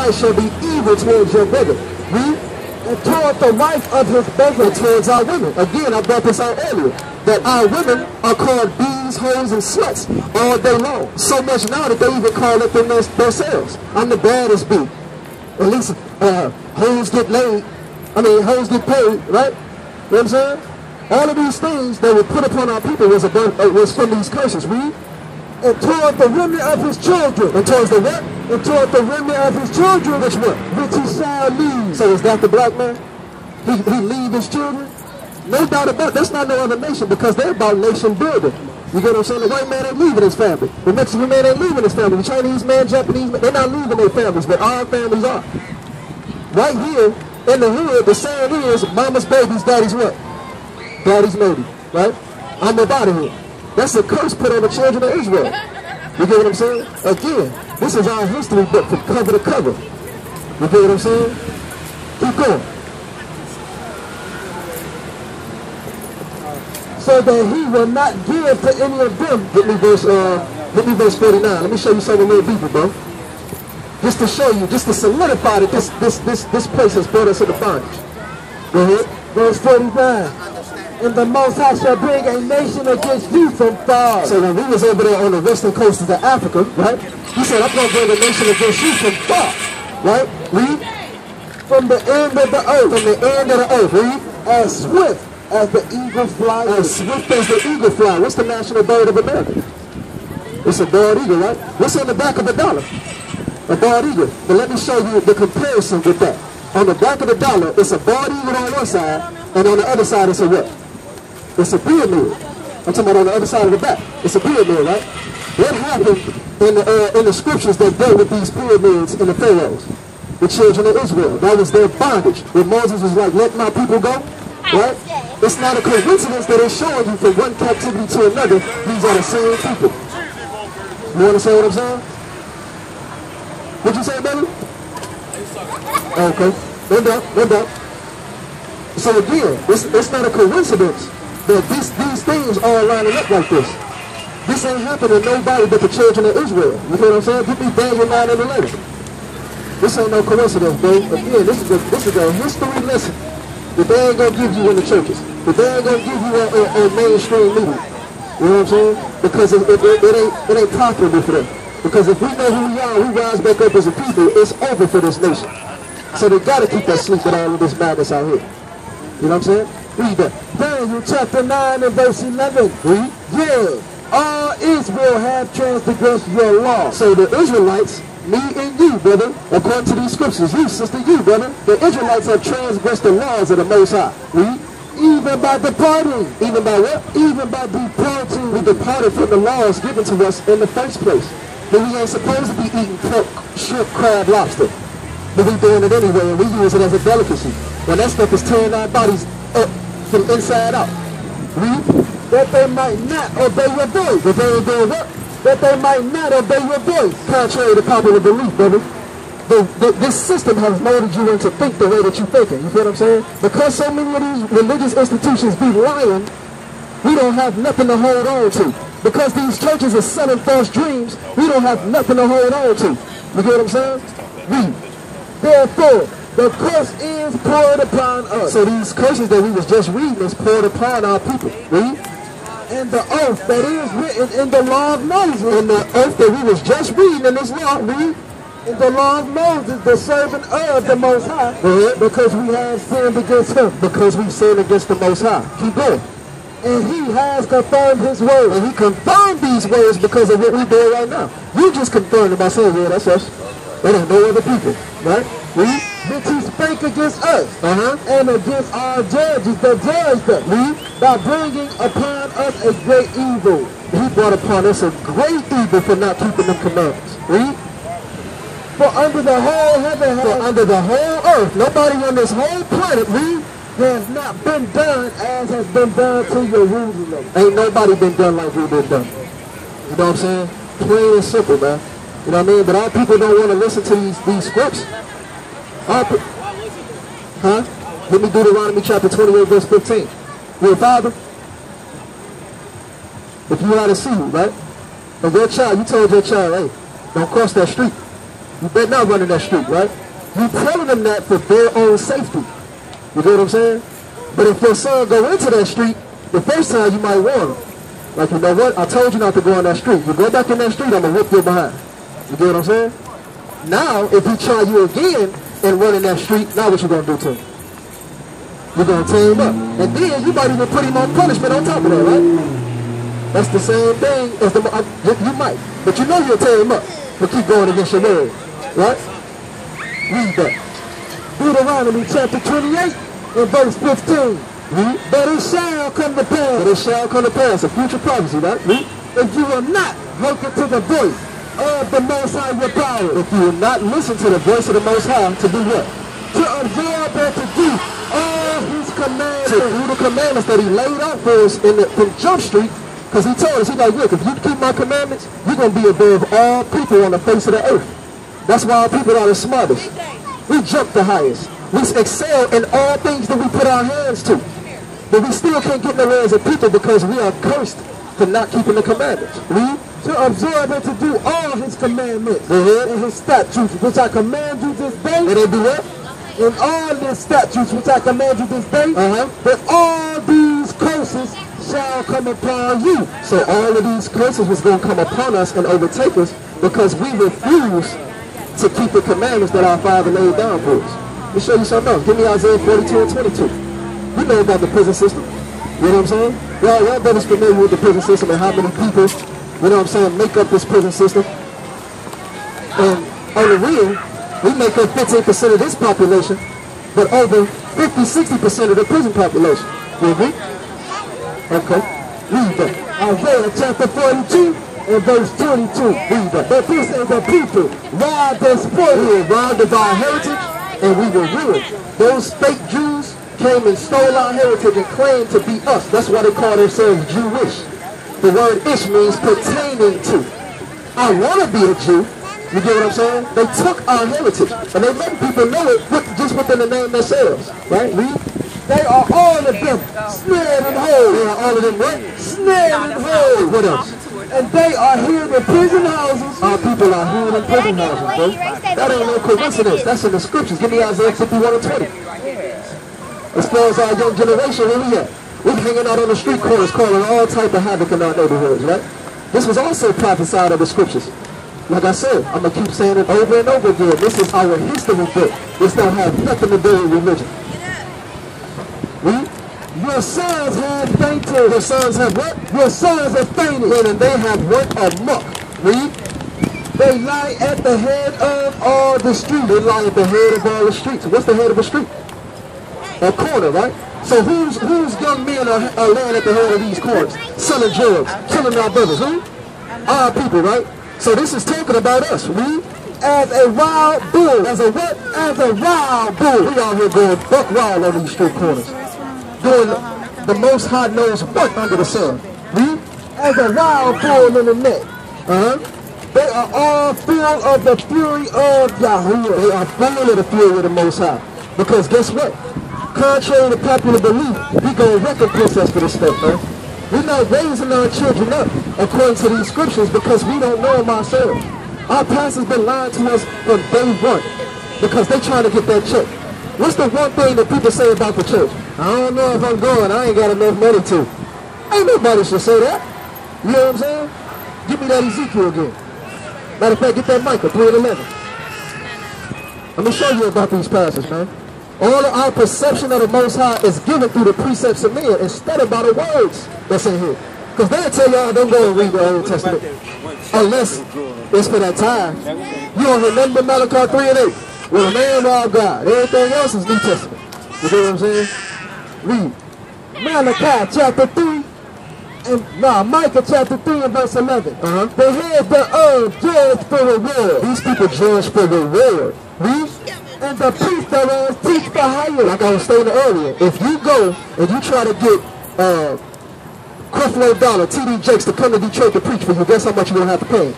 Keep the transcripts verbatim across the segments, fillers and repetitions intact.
eye shall be evil towards your brother. Read. And toward the wife of his beggar. And towards our women. Again, I brought this out earlier. That our women are called bees, hoes, and sluts all day long. So much now that they even call it them themselves. I'm the baddest bee. At least uh, hoes get laid. I mean, hoes get paid, right? You know what I'm saying? All of these things that were put upon our people was, above, uh, was from these curses. Read. And toward the remnant of his children. And towards the what? And toward the remnant of his children. Which what? Which he shall leave. So is that the black man? He, he leave his children? No doubt about it. That's not no other nation because they're about nation building. You get what I'm saying? The white man ain't leaving his family. The Mexican man ain't leaving his family. The Chinese man, Japanese man, they're not leaving their families, but our families are. Right here in the hood, the saying is, mama's baby's daddy's what? Daddy's maybe, right? I'm about here. That's a curse put on the children of Israel. You get what I'm saying? Again, this is our history book from cover to cover. You get what I'm saying? Keep going. So that he will not give to any of them. Get me verse, uh, get me verse forty-nine. Let me show you something a little deeper, bro. Just to show you, just to solidify that this this this this place has brought us into bondage. Go ahead. Verse forty-nine. And the Most High shall bring a nation against you from far. So when we was over there on the western coast of Africa, right? He said, I'm going to bring a nation against you from far. Right? Read. From the end of the earth. From the end of the earth. Read. As swift as the eagle flies. As swift as the eagle fly. What's the national bird of America? It's a bald eagle, right? What's on the back of a dollar? A bald eagle. But let me show you the comparison with that. On the back of the dollar, it's a bald eagle on one side, and on the other side, it's a what? It's a pyramid. I'm talking about on the other side of the back. It's a pyramid, right? What happened in the, uh, in the scriptures that dealt with these pyramids and the pharaohs? The children of Israel. That was their bondage. When Moses was like, let my people go, right? It's not a coincidence that it's showing you from one captivity to another, these are the same people. You understand what I'm saying? What'd you say, brother? Okay. No doubt, no doubt. So again, it's, it's not a coincidence that this, these things are lining up like this. This ain't happening to nobody but the children of Israel. You know what I'm saying? Give me Daniel nine and eleven. This ain't no coincidence, bro. Again, this is a, this is a history lesson that they ain't gonna give you in the churches. That they ain't gonna give you on, on, on mainstream media. You know what I'm saying? Because it, it, it, it ain't it ain't profitable for them. Because if we know who we are, we rise back up as a people, it's over for this nation. So they gotta keep us sleep with all of this madness out here. You know what I'm saying? Read that. Daniel chapter nine and verse eleven. Read. Yeah, all Israel have transgressed your law. So the Israelites, me and you, brother, according to these scriptures, you, sister, you, brother, the Israelites have transgressed the laws of the Most High. Read. Even by departing. Even by what? Even by departing. We departed from the laws given to us in the first place. But we ain't supposed to be eating pork, shrimp, crab, lobster. But we doing it anyway, and we use it as a delicacy. When that stuff is tearing our bodies up from inside out. Read. That they might not obey your voice. That they ain't doing what? That they might not obey your voice. Contrary to popular belief, brother. The, the, this system has molded you into think the way that you're thinking. You feel what I'm saying? Because so many of these religious institutions be lying, we don't have nothing to hold on to. Because these churches are selling false dreams, we don't have nothing to hold on to. You get what I'm saying? Read. Therefore, the curse is poured upon us. So these curses that we was just reading is poured upon our people. Read. And the oath that is written in the law of Moses. And the oath that we was just reading in this law, read. In the law of Moses, the servant of the Most High. Read. Because we have sinned against him. Because we sinned against the Most High. Keep going. And he has confirmed his word. And he confirmed these words because of what we're doing right now. You just confirmed it by saying, yeah, that's us. That ain't no other people. Right? Read. Which he spake against us, uh-huh. and against our judges that judged us, Read. by bringing upon us a great evil. He brought upon us a great evil for not keeping them commandments. Read. For under the whole heaven, For under the whole earth, nobody on this whole planet, read, has not been done as has been done to Jerusalem. Ain't nobody been done like we've been done. You know what I'm saying? Plain and simple, man. You know what I mean? But our people don't want to listen to these, these scripts. Our huh? Let me Deuteronomy chapter twenty-eight, verse fifteen. Your father, if you had a seed, right? Of your child, you told your child, hey, don't cross that street. You better not run in that street, right? You telling them that for their own safety. You get what I'm saying? But if your son go into that street, the first time you might warn him. Like, you know what? I told you not to go on that street. You go back in that street, I'm going to whip you behind. You get what I'm saying? Now, if he try you again and run in that street, now what you going to do to him? You're going to tear him up. And then you might even put him on punishment on top of that, right? That's the same thing as the... I, you might. But you know you'll tear him up. But keep going against your word. Right? Read that. Deuteronomy chapter twenty-eight and verse fifteen. Read. But it shall come to pass. But it shall come to pass. A future prophecy, right? Read. If you will not hearken to the voice of the Most High your power. If you will not listen to the voice of the Most High to do what? To observe and to do all his commandments. To do the commandments that he laid out for us in the, from Jump Street. Because he told us, he's like, look, if you keep my commandments, you're going to be above all people on the face of the earth. That's why our people are the smartest. We jump the highest. We excel in all things that we put our hands to. But we still can't get in the ways of people because we are cursed for not keeping the commandments. Read. To observe and to do all his commandments Mm-hmm. and his statutes, which I command you this day. And they do what? And all his statutes, which I command you this day. Uh-huh. That all these curses shall come upon you. So all of these curses was going to come upon us and overtake us because we refuse to keep the commandments that our Father laid down for us. Let me show you something else. Give me Isaiah forty-two and twenty-two. You know about the prison system. You know what I'm saying? Y'all, y'all brothers familiar with the prison system and how many people, you know what I'm saying, make up this prison system. And on the real, we make up fifteen percent of this population, but over fifty, sixty percent of the prison population. You agree? Okay. Read that. Isaiah chapter forty-two and verse twenty-two. Read that. But this is the people robbed and We spoiled. were robbed of our heritage and we were ruined. Those fake Jews came and stole our heritage and claimed to be us. That's why they call themselves Jewish. The word ish means pertaining to. I want to be a Jew. You get what I'm saying? They took our heritage and they let people know it with, just within the name themselves. Right? Read. They are all of them snared and They whole. are all of them what? Snared and whole. What else? And they are here in prison houses. Our people are here in prison houses, bro. That ain't no coincidence. That's in the scriptures. Give me Isaiah fifty-one and twenty. As far as our young generation, where we at? We're hanging out on the street corners causing all type of havoc in our neighborhoods, right? This was also prophesied of the scriptures. Like I said, I'm going to keep saying it over and over again. This is our history book. This don't have nothing to do with religion. Read. Your sons have fainted. Your sons have what? Your sons have fainted. And they have went amok. Read. They lie at the head of all the streets. They lie at the head of all the streets. What's the head of a street? A corner, right? So who's who's young men are, are laying at the head of these corners? Selling drugs, killing our brothers. Who? Our people, right? So this is talking about us. Read. As a wild bull. As a what? As a wild bull. We out here going buck wild on these street corners. Doing the, the most high knows what under the sun. Read. As a wild bull in the net. Uh-huh. They are all full of the fury of Yahuwah. They are full of the fury of the Most High. Because guess what? Contrary to popular belief, he gonna recompense us for this stuff, man. We're not raising our children up according to these scriptures because we don't know them ourselves. Our pastors been lying to us from day one because they trying to get that check. What's the one thing that people say about the church? I don't know if I'm going. I ain't got enough money to. Ain't nobody should say that. You know what I'm saying? Give me that Ezekiel again. Matter of fact, get that Micah three and eleven. Let me show you about these pastors, man. All of our perception of the Most High is given through the precepts of men instead of by the words that's in here. Because they'll tell y'all don't go and read the Old Testament unless it's for that time. You don't hear nothing but Malachi three and eight. Well, the man of God. Everything else is New Testament. You know what I'm saying? Read. Malachi chapter three. And, nah, Micah chapter three and verse eleven. Uh-huh. The head thereof judge for reward. These people judge for reward. Read. And the priest thereof teach for hire. Like I was stating earlier, if you go and you try to get uh, Creflo Dollar, T D Jakes to come to Detroit to preach for you, guess how much you're going to have to pay?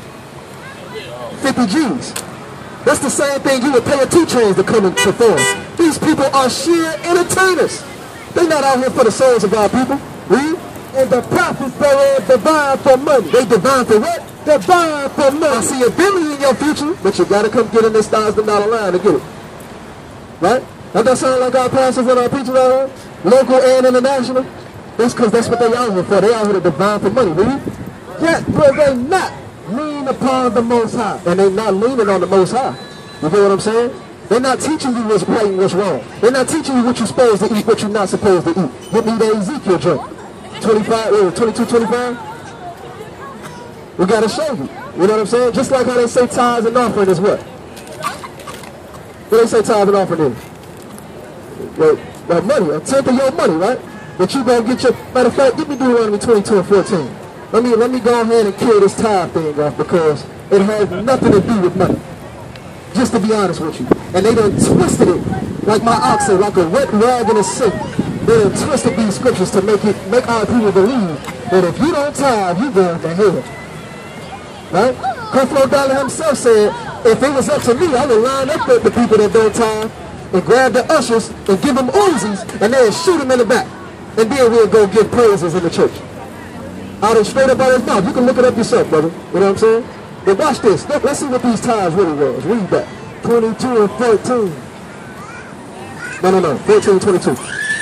fifty G's. That's the same thing you would pay a two Chainz to come and perform. These people are sheer entertainers. They're not out here for the souls of our people. Read. And the prophets thereof divine for money. They divine for what? divine for money. I see a billion in your future, but you gotta come get in this thousand dollar line to get it. Right? Does that sound like our pastors and our preachers out here? Local and international? That's because that's what they out here for. They out here to divine for money, really? Yes, but they not lean upon the Most High. And they not leaning on the Most High. You get what I'm saying? They're not teaching you what's right and what's wrong. They're not teaching you what you're supposed to eat, what you're not supposed to eat. Get me that Ezekiel joint. twenty-five, uh, twenty-two, twenty-five. We got to show you. You know what I'm saying? Just like how they say tithes and offering is what? What they say tithes and offering is? Well, well, money, a tenth of your money, right? But you gonna get your, matter of fact, give me Deuteronomy twenty-two and fourteen. Let me, let me go ahead and kill this tithe thing off because it has nothing to do with money. Just to be honest with you. And they done twisted it, like my oxen, like a wet rag in a sink. They done twisted these scriptures to make it, make our people believe that if you don't tithe, you going to hell. Right? Creflo Dollar himself said, if it was up to me, I would line up with the people that don't tithe and grab the ushers and give them Uzis and then shoot them in the back. And then we'll go give praises in the church. Out of straight up out of his mouth. You can look it up yourself, brother. You know what I'm saying? But watch this. Look, let's see what these tithes really was. Read that. twenty-two and fourteen. No, no, no. fourteen and twenty-two.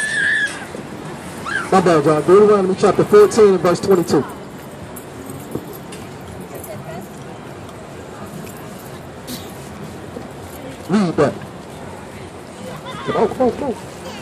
My bad, John. Deuteronomy chapter fourteen and verse twenty-two. Read that. Come on, come on, come on.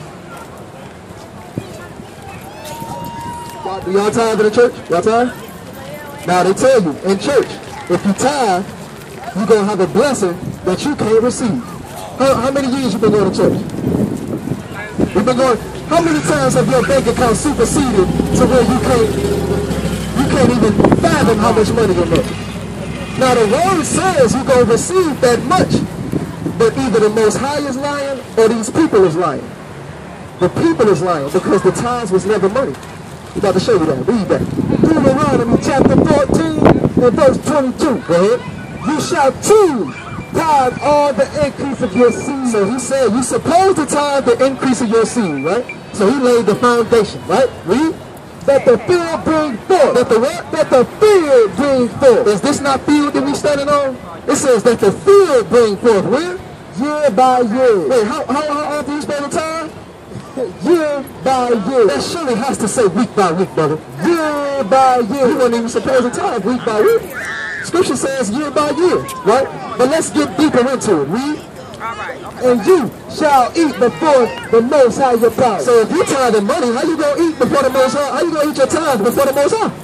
Do y'all tithe in the church? Y'all tithe? Now they tell you, in church, if you tithe, you're going to have a blessing that you can't receive. How, how many years you been going to church? You've been going, how many times have your bank account superseded to where you can't, you can't even fathom how much money you make? Now the word says you're going to receive that much, but either the Most High is lying or these people is lying. The people is lying because the tithes was never money. We about to show you that. Read that. Deuteronomy chapter fourteen and verse twenty-two. Go ahead. You shall too tithe all the increase of your seed. So he said you're supposed to tithe the increase of your seed, right? So he laid the foundation, right? Read. That the field bring forth. That the what? That the field bring forth. Is this not field that we standing on? It says that the field bring forth. Where? Year by year. Wait, how, how, how often you spend the time? Year by year. That surely has to say week by week, brother. Year by year. You weren't even supposed to tithe week by week. Scripture says year by year, right? But let's get deeper into it. Read. And you shall eat before the Most High your power. So if you tithe money, how you gonna eat before the Most High? How you gonna eat your tithe before the Most High?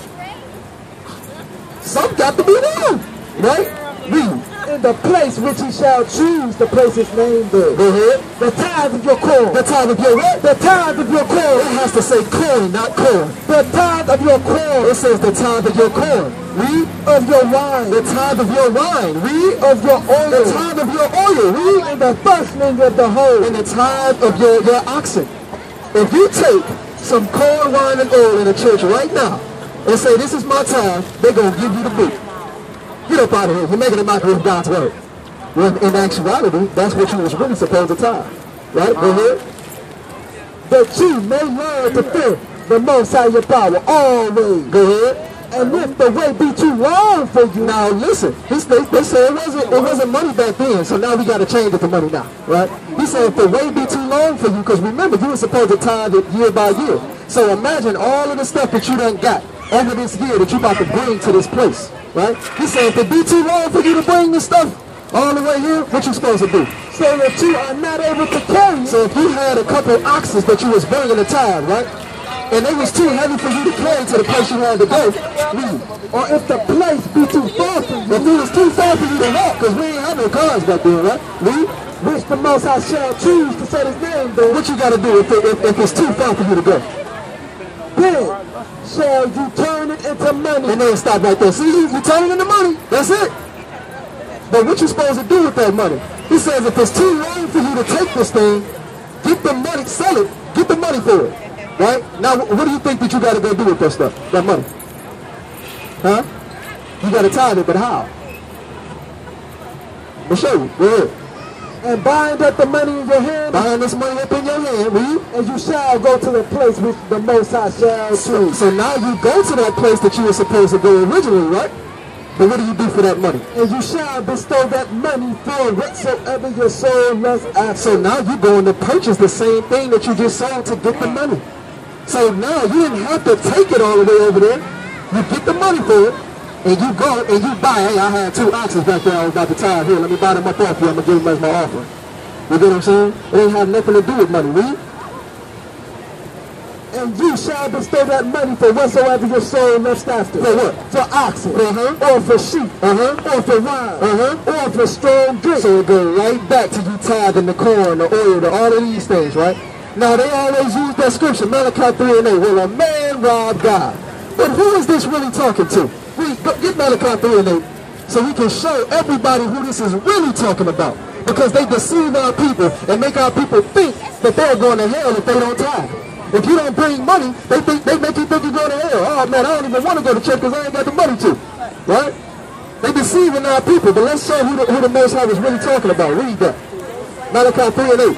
Some got to be done, right? Read. In the place which he shall choose to place his name there. Go ahead. The tithe of your corn. The tithe of your what? The tithe of your corn. It has to say corn, not corn. The tithe of your corn. It says the tithe of your corn. Read. Of your wine. The tithe of your wine. Read. Of your oil. The tithe of your oil. Read. And the firstling of the whole. And the tithe of your, your oxen. If you take some corn, wine, and oil in the church right now and say, this is my tithe, they're going to give you the boot. Get up out of here. You're making a mockery of God's word. When in actuality, that's what you was really supposed to tithe. Right? Go ahead. That you may learn to fear the Most High your power always. Go ahead. And if the way be too long for you. Now listen, this, they, they say it wasn't, it wasn't money back then, so now we got to change it to money now, right? He said if the way be too long for you, because remember, you were supposed to tithe it year by year. So imagine all of the stuff that you done got over this year that you about to bring to this place, right? He said if it be too long for you to bring this stuff all the way here, what you supposed to do? So that you are not able to carry. So if you had a couple oxes that you was bringing the tithe, right? And it was too heavy for you to carry to the place you had to go, leave. Or if the place be too far from you. If it was too far for you to walk, because we ain't have no cars back then, right? Leave. Which the Most High shall choose to set his name there. What you got to do if, it, if, if it's too far for you to go? Then shall you turn it into money. And then stop right there. See, you, you turn it into money. That's it. But what you supposed to do with that money? He says if it's too long for you to take this thing, get the money, sell it, get the money for it. Right? Now, what do you think that you got to go do with that stuff, that money? Huh? You got to tithe it, but how? I'll show you. Go ahead. And bind up the money in your hand. Bind this money up in your hand, read. And you shall go to the place which the Most High shall choose. So, so now you go to that place that you were supposed to go originally, right? But what do you do for that money? And you shall bestow that money for whatsoever your soul lusts after. So now you're going to purchase the same thing that you just sold to get the money. So now you didn't have to take it all the way over there. You get the money for it, and you go and you buy. Hey, I had two oxen back there I was about to tie. Here, let me buy them up off you. I'm going to give them as my offering. You get what I'm saying? It ain't have nothing to do with money. Read. And you shall bestow that money for whatsoever your soul lusts after. For what? For oxen, Uh-huh. or for sheep, Uh-huh. or for wine, Uh-huh. or for strong drink. So it goes right back to you tithing the corn, the oil, the, all of these things, right? Now they always use that scripture, Malachi three and eight. Well, a man robbed God. But who is this really talking to? We get Malachi three and eight so we can show everybody who this is really talking about. Because they deceive our people and make our people think that they're going to hell if they don't tithe. If you don't bring money, they think they make you think you're going to hell. Oh man, I don't even want to go to church because I ain't got the money to. Right? They deceiving our people, but let's show who the, who the Most High was really talking about. Read that. Malachi three and eight.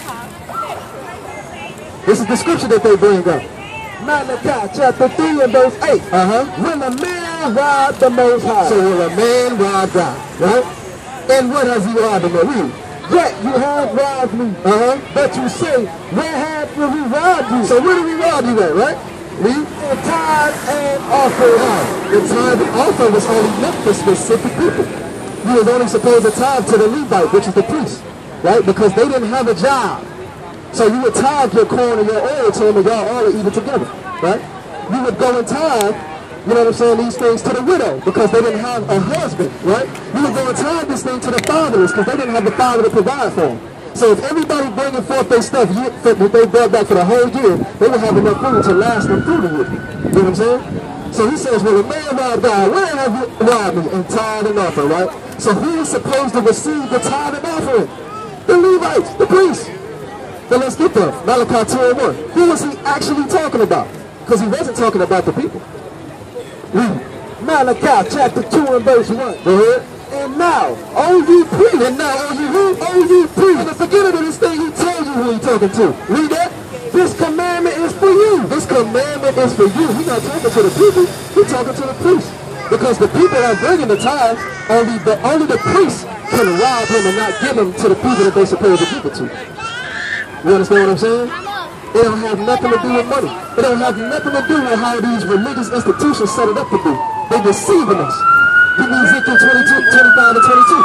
This is the scripture that they bring up. Malachi chapter three and verse eight. Uh-huh. When a man robbed the Most High. So will a man rob God, right? And what has he robbed him? Read. Yet you have robbed me. Uh-huh. But you say, where have we robbed you? So where did we rob you at, right? Read. The tithe and offering. Right. The tithe and offering was only meant for specific people. You was only supposed to tithe to the Levite, which is the priest, right? Because they didn't have a job. So you would tithe your corn and your oil to them and y'all all would eat it together, right? You would go and tithe, you know what I'm saying, these things to the widow because they didn't have a husband, right? You would go and tithe this thing to the fatherless because they didn't have the father to provide for them. So if everybody bringing forth their stuff year, that they brought back for the whole year, they would have enough food to last them through the year. You know what I'm saying? So he says, well, a man robbed God, where have you robbed me? And tithe and offering, right? So who is supposed to receive the tithe and offering? The Levites, the priests. Then let's get there. Malachi two and one. Who was he actually talking about? Because he wasn't talking about the people. Read. Malachi chapter two and verse one. Go ahead. And now, O ye priests, And now, oh, you who? Oh, you priests. And the beginning of this thing, he tells you who he's talking to. Read that. this commandment is for you. This commandment is for you. He's not talking to the people. He's talking to the priests. Because the people are bringing the tithes, only the, only the priests can rob him and not give them to the people that they're supposed to give it to. You understand what I'm saying? It don't have nothing to do with money. It don't have nothing to do with how these religious institutions set it up to do. They're deceiving us. Give me Ezekiel twenty-two, twenty-five to twenty-two.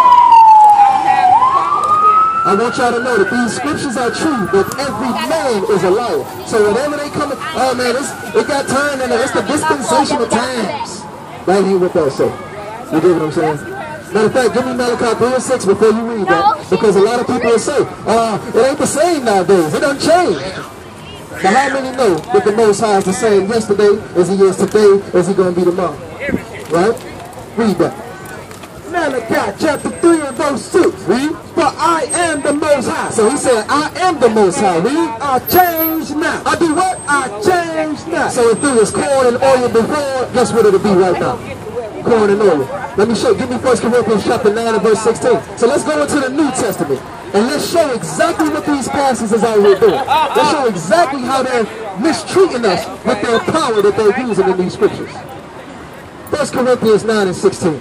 I want y'all to know that these scriptures are true, but every man is a liar. So whenever they come, oh man, it's, it got turned into, it's the dispensation of times. That ain't what that say. You get what I'm saying? Matter of fact, give me Malachi three and six before you read that. Because a lot of people will say, uh, it ain't the same nowadays. It done changed. But how many know that the Most High is the same yesterday as he is today as he going to be tomorrow? Right? Read that. Malachi chapter three and verse six. Read. For I am the Most High. So he said, I am the Most High. Read. I change not. I do what? I change not. So if there was corn and oil before, guess what it'll be right now? Corn and oil. Let me show, give me First Corinthians chapter nine and verse sixteen. So let's go into the New Testament and let's show exactly what these pastors is out here doing. Let's show exactly how they're mistreating us with their power that they're using in these scriptures. First Corinthians nine and sixteen.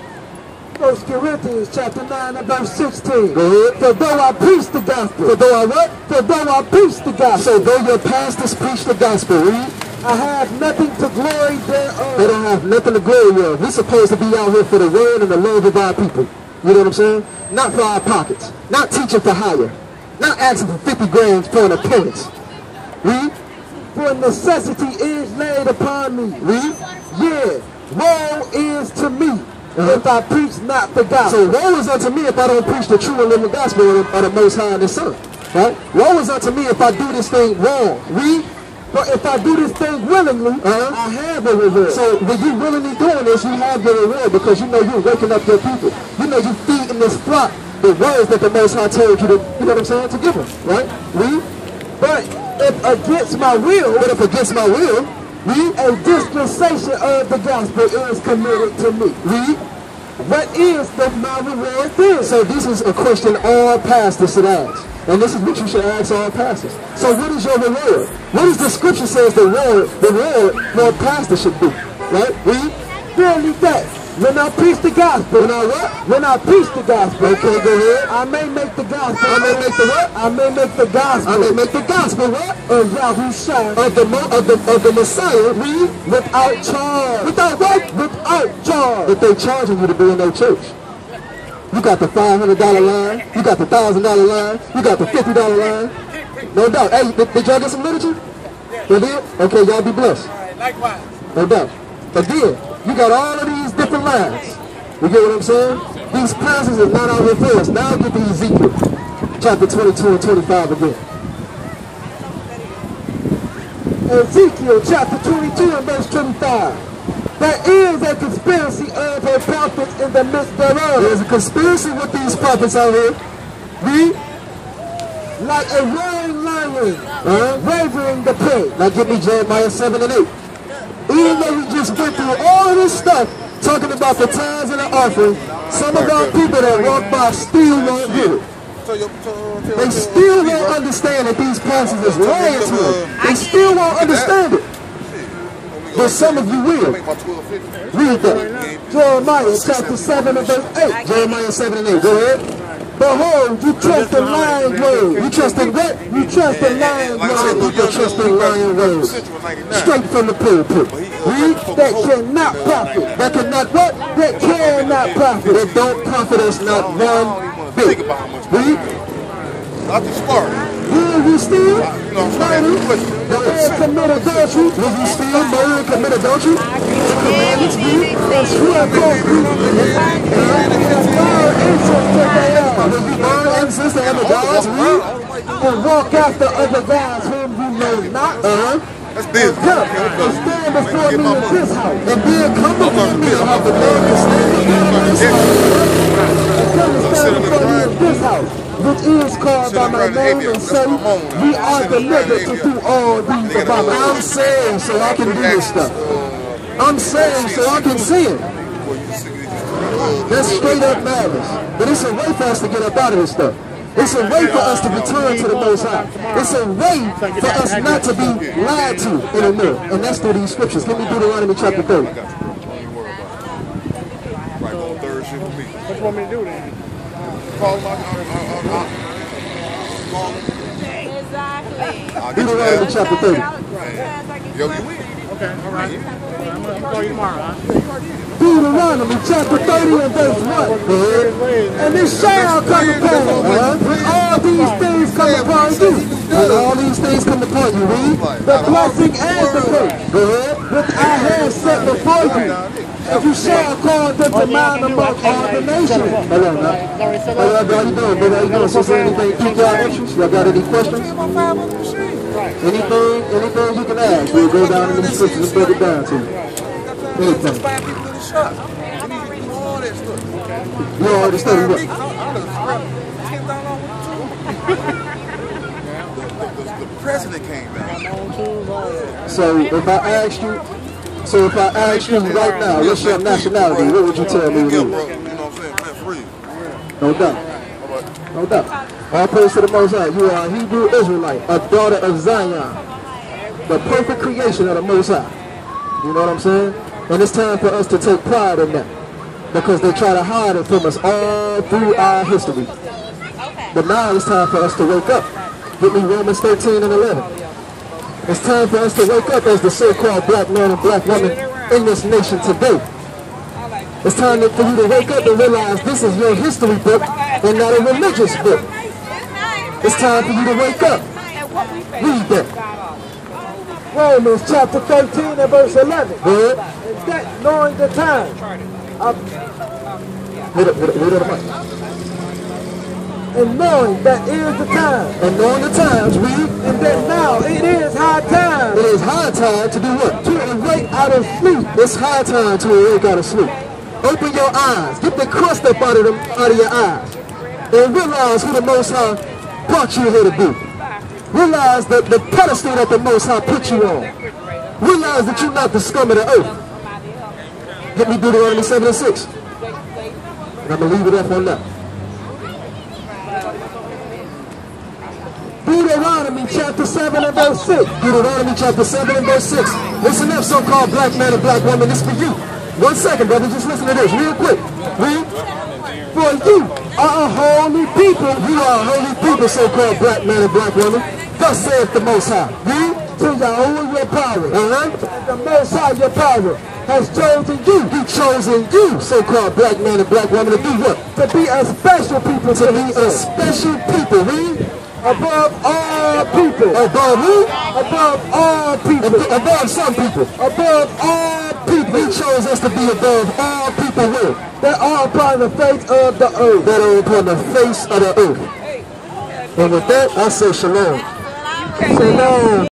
First Corinthians chapter nine and verse sixteen. Go ahead. For though I preach the gospel. For though I what? For though I preach the gospel. So though your pastors preach the gospel, read. I have nothing to glory thereof. They don't have nothing to glory of. We're supposed to be out here for the word and the love of our people. You know what I'm saying? Not for our pockets. Not teaching for hire. Not asking for fifty grams for an appearance. Read. For necessity is laid upon me. Read. Yeah, woe is to me Uh-huh. if I preach not the gospel. So woe is unto me if I don't preach the true and living gospel of the, of the Most High and His Son. Right? Woe is unto me if I do this thing wrong. Read. But if I do this thing willingly, Uh-huh. I have a reward. So when you willingly doing this, you have your reward because you know you're waking up your people. You know you're feeding this flock the words that the Most High told you to, you know what I'm saying, to give them. Right? Read. But if against my will, But if against my will, read. a dispensation of the gospel is committed to me. Read. What is the my reward then? So this is a question all pastors should ask. And this is what you should ask all pastors. So what is your reward? What does the scripture says the reward, the reward for a pastor should be? Right? Read. Verily that When I preach the gospel. When I what? When I preach the gospel. Okay, go ahead. I may make the gospel. I may make the what? I may make the gospel. I may make the gospel what? Of Yahushua. Of the, of the, of the Messiah. Read. Without charge. Without what? Without charge. But they charging you to be in their church. You got the five hundred dollar line. You got the one thousand dollar line. You got the fifty dollar line. No doubt. Hey, did, did y'all get some literature? You did? Okay, y'all be blessed. Likewise. No doubt. But then, you got all of these different lines. You get what I'm saying? These passages are not out here for us. Now get to Ezekiel, chapter twenty-two and twenty-five again. Ezekiel chapter twenty-two and verse twenty-five. There is a conspiracy of her prophets in the midst thereof. There's a conspiracy with these prophets out here. Read. Like a roaring lion, Uh-huh. wavering the prey. Now give me Jeremiah seven and eight. Even though we just went through all of this stuff, talking about the tithes and the offering, some of our people that walk by still won't get it. They still won't understand that these passages are lying to them. They still won't understand it. But some of you will. Read that. Jeremiah chapter seven and verse eight. Jeremiah seven and eight. Go ahead. Behold, you trust in lying words. You trust in what? You trust in lying My words. people trust in lying words. Straight from the pulpit. Read. That cannot profit. That cannot what? That cannot profit. That don't profit us not one bit. Read. Not too smart. Will you steal? You know what I'm saying? And commit adultery? Will you steal, murder, and commit adultery? The commandments read. And swear false proof? And vile incense to their Will you burn incense to other gods? Read. and walk after other gods whom you know not? Uh-huh. That's business. Come and stand before me in this house. And then come before me and have the Lord to stand before this house. And come and stand before me in this house, which is called by my name, and say, we are delivered to do all these I'm abominations. saying so I can do this stuff. I'm saying so I can see it. That's straight up madness. But it's a way for us to get up out of this stuff. It's a way for us to return to the Most High. It's a way for us not to be lied to anymore. And that's through these scriptures. Give me Deuteronomy chapter thirty. Right, on third shit with me. What you want me to do then? Call my, uh, uh, uh, call him. Exactly. I'll get you Deuteronomy that. chapter thirty. Yo, you win. Okay, all right. I'm gonna call you tomorrow, huh? Deuteronomy chapter thirty and verse one. And it shall come upon you, when all these things come upon you, When all these things come upon you, read. the blessing and the curse, Go ahead. which I have set before you, and you shall call them to mind among all the nations. Hello, man. How y'all how you doing, brother? How you doing? Sister, anything pique y'all interest? Y'all got any questions? Anything, anything you can ask. We'll go down in the scriptures and break it down to you. Anything. You already studied what? The president came back. So if I asked you, so if I asked you right now, what's your nationality? What would you tell me? Yeah, it bro. is? You know what I'm saying? Plant free. No doubt. No doubt. All praise to the Most High. You are a Hebrew Israelite, a daughter of Zion, the perfect creation of the Most High. You know what I'm saying? And it's time for us to take pride in that, because they try to hide it from us all through our history. But now it's time for us to wake up. Give me Romans thirteen and eleven. It's time for us to wake up as the so-called black man and black woman in this nation today. It's time for you to wake up and realize this is your history book and not a religious book. It's time for you to wake up. Read that. Romans chapter thirteen and verse eleven. Go ahead. And that knowing the time, of, Wait up, wait up, wait up, wait up. and knowing that is the time, And knowing the times, read. and that now it is high time It is high time to do what? to awake out of sleep. It's high time to awake out of sleep. Open your eyes. Get the crust up out of them, out of your eyes. And realize who the Most High brought you here to be. Realize that the pedestal that the Most High put you on. Realize that you're not the scum of the earth. Get me Deuteronomy seven and six. And I'm going to leave it up on that. Deuteronomy chapter seven and verse six. Deuteronomy chapter seven and verse six. Listen up, so-called black man and black woman. This for you. One second, brother. Just listen to this real quick. Read. For you are a holy people. You are a holy people, so-called black man and black woman. Thus saith the Most High. Read. To Yahweh your power. Uh-huh. The Most High your power has chosen you. He chosen you, so-called black man and black woman, to do what? To be a special people. To be a special people. Read. Above all people. Above who? Above all people. Ab above some people. Above all people. He chose us to be above all people with. That are upon the face of the earth. That are upon the face of the earth. And with that, I say shalom. Okay. Shalom.